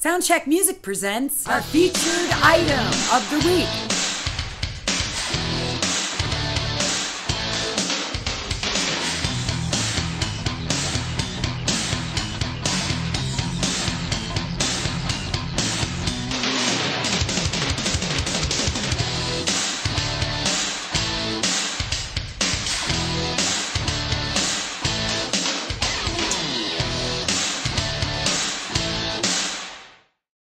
SoundCheck Music presents our featured item of the week.